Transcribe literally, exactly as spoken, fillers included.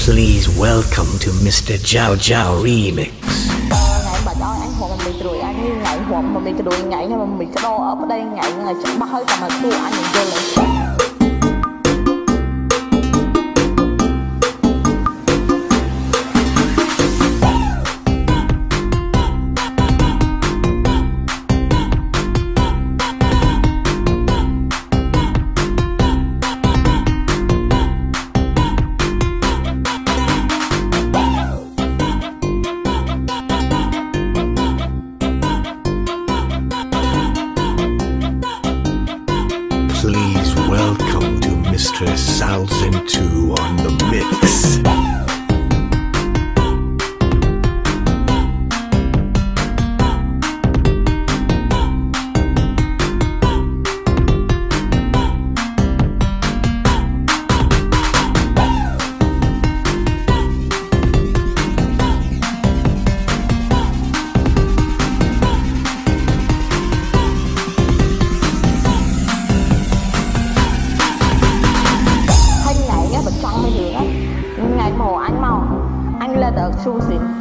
Please welcome to mister Chav Chav Remix. Ngày bà cho anh Hoàng mình rồi anh như ngày Hoàng mà mình rồi ngày nhưng mà mình cái đo ở đây ngày ngày chẳng bao hơi cả mà thua anh mình vô lên. Please welcome to mister Thousand Two on the mix. Ngày màu anh màu anh là được su xịn